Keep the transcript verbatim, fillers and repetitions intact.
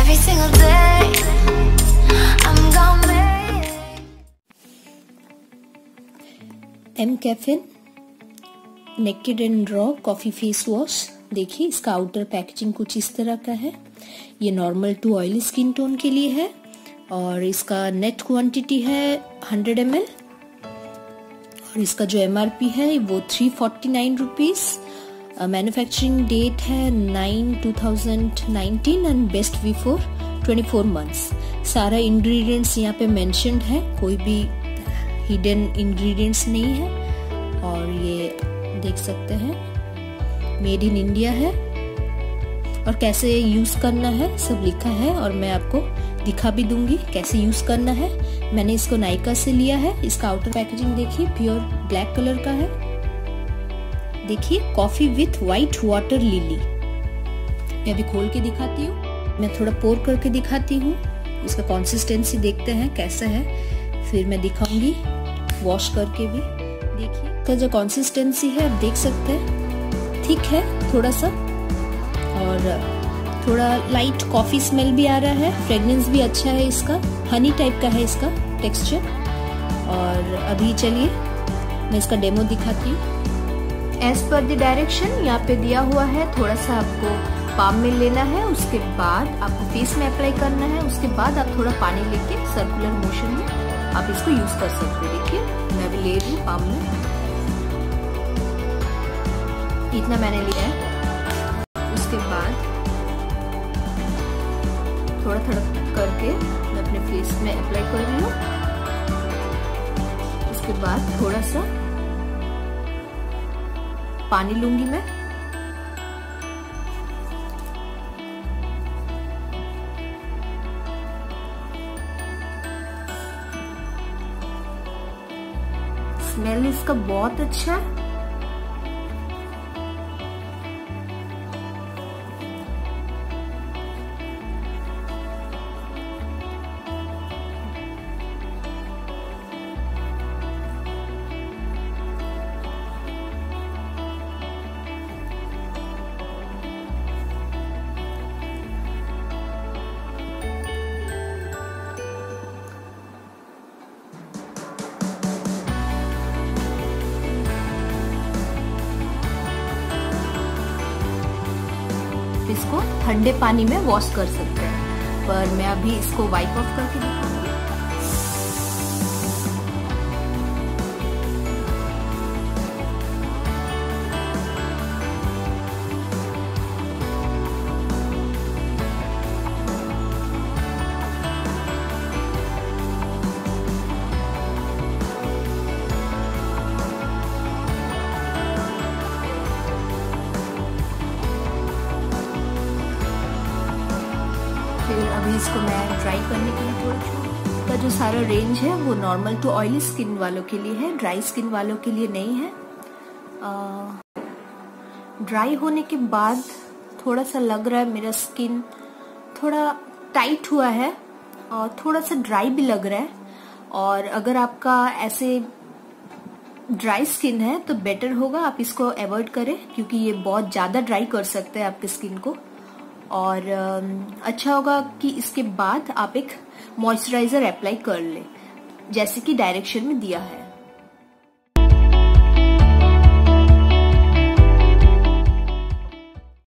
every single day. I'm gonna make mCaffeine naked and raw coffee face wash. देखिए इसका outer packaging कुछ इस तरह का है। ये normal to oily skin tone के लिए है और इसका नेट क्वांटिटी है हंड्रेड एम एल और इसका जो एमआरपी है वो three forty nine rupees. Manufacturing date है nine two thousand nineteen and best before twenty four months. सारा इंग्रेडिएंट्स यहाँ पे मेंशन्ड है, कोई भी हिडन इंग्रेडिएंट्स नहीं है और ये देख सकते हैं मेड इन इंडिया है और कैसे यूज करना है सब लिखा है और मैं आपको दिखा भी दूंगी कैसे यूज करना है। मैंने इसको नायका से लिया है। इसका आउटर पैकेजिंग देखिए प्योर ब्लैक कलर का है। देखिए coffee with white water lily. मैं अभी खोल के दिखाती हूँ, मैं थोड़ा पोर करके दिखाती हूँ। इसका कंसिस्टेंसी देखते हैं कैसा है, फिर मैं दिखाऊंगी वॉश करके भी। देखिए इसका जो कंसिस्टेंसी है आप देख सकते हैं, थिक है थोड़ा सा और थोड़ा लाइट कॉफी स्मेल भी आ रहा है। फ्रेग्रेंस भी अच्छा है इसका, हनी टाइप का है इसका टेक्सचर। और अभी चलिए मैं इसका डेमो दिखाती हूँ। एज पर द डायरेक्शन यहाँ पे दिया हुआ है, थोड़ा सा आपको पाम में लेना है, उसके बाद आपको फेस में अप्लाई करना है, उसके बाद आप थोड़ा पानी लेके सर्कुलर मोशन में आप इसको यूज कर सकते हैं। देखिए मैं अभी ले रही हूँ पाम में, इतना मैंने लिया है। उसके बाद थोड़ा थोड़ा करके मैं अपने फेस में अप्लाई कर रही हूँ। उसके बाद थोड़ा सा पानी लूंगी मैं। स्मेल इसका बहुत अच्छा है। इसको ठंडे पानी में वॉश कर सकते हैं, पर मैं अभी इसको वाइप ऑफ करके दिखाऊंगी। फिर अभी इसको मैं ड्राई करने के लिए थोड़ा का जो सारा रेंज है वो नॉर्मल टू ऑयली स्किन वालों के लिए है, ड्राई स्किन वालों के लिए नहीं है। ड्राई होने के बाद थोड़ा सा लग रहा है मेरा स्किन थोड़ा टाइट हुआ है और थोड़ा सा ड्राई भी लग रहा है। और अगर आपका ऐसे ड्राई स्किन है तो बेटर होगा आप इसको अवॉइड करें, क्योंकि ये बहुत ज्यादा ड्राई कर सकते हैं आपके स्किन को। और अच्छा होगा कि इसके बाद आप एक मॉइस्चराइजर अप्लाई कर ले, जैसे कि डायरेक्शन में दिया है।